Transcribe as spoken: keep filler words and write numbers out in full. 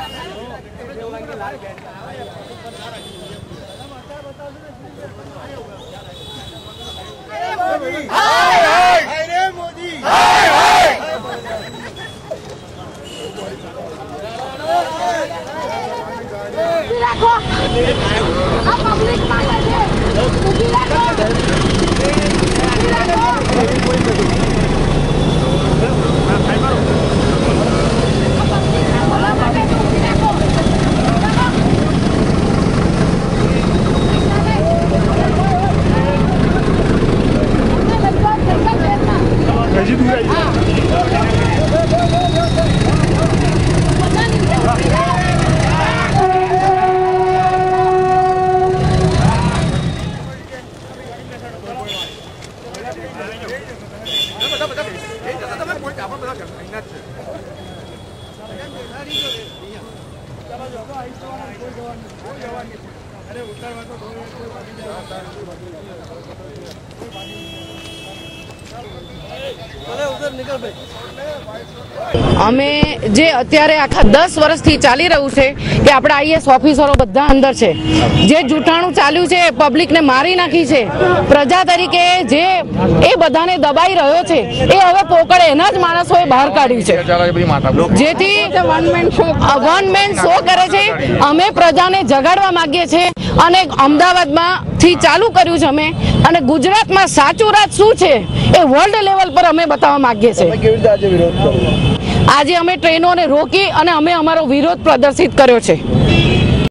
અમે જે અત્યારે આખા દસ વર્ષથી ચાલી રહ્યું છે કે આપણે આઈએસ ઓફિસરો બધા અંદર છે, જે જૂઠાણું ચાલ્યું છે, પબ્લિકને મારી નાખી છે, પ્રજા તરીકે જે એ બધાને દબાઈ રહ્યો છે એ હવે પોકળે એના જ માણસોએ બહાર કાઢ્યું છે, જેથી વન મેન શો કરે છે. અમે પ્રજાને જગાડવા માંગીએ છીએ અને અમદાવાદમાં થી ચાલુ કર્યું છે અમે, અને ગુજરાતમાં સાચું રાજ શું છે એ વર્લ્ડ લેવલ પર અમે બતાવવા માંગીએ છીએ. આજે અમે ટ્રેનોને રોકી અને અમે અમારો વિરોધ પ્રદર્શિત કર્યો છે.